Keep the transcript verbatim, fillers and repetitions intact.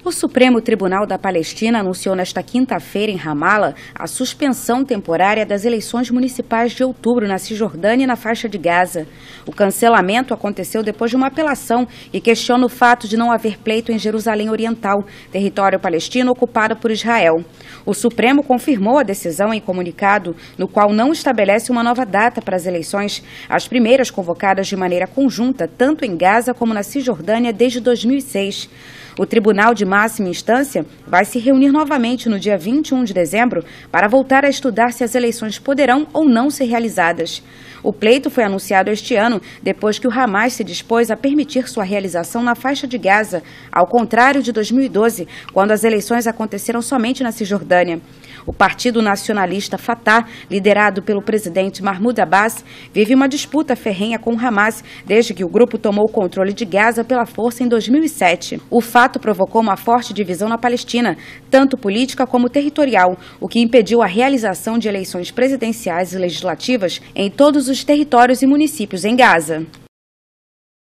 O Supremo Tribunal da Palestina anunciou nesta quinta-feira em Ramala a suspensão temporária das eleições municipais de outubro na Cisjordânia e na faixa de Gaza. O cancelamento aconteceu depois de uma apelação e questiona o fato de não haver pleito em Jerusalém Oriental, território palestino ocupado por Israel. O Supremo confirmou a decisão em comunicado, no qual não estabelece uma nova data para as eleições, as primeiras convocadas de maneira conjunta tanto em Gaza como na Cisjordânia desde dois mil e seis. O Tribunal de Máxima Instância vai se reunir novamente no dia vinte e um de dezembro para voltar a estudar se as eleições poderão ou não ser realizadas. O pleito foi anunciado este ano, depois que o Hamas se dispôs a permitir sua realização na faixa de Gaza, ao contrário de dois mil e doze, quando as eleições aconteceram somente na Cisjordânia. O Partido Nacionalista Fatah, liderado pelo presidente Mahmoud Abbas, vive uma disputa ferrenha com o Hamas desde que o grupo tomou o controle de Gaza pela força em dois mil e sete. O fato provocou uma forte divisão na Palestina, tanto política como territorial, o que impediu a realização de eleições presidenciais e legislativas em todos os territórios e municípios em Gaza.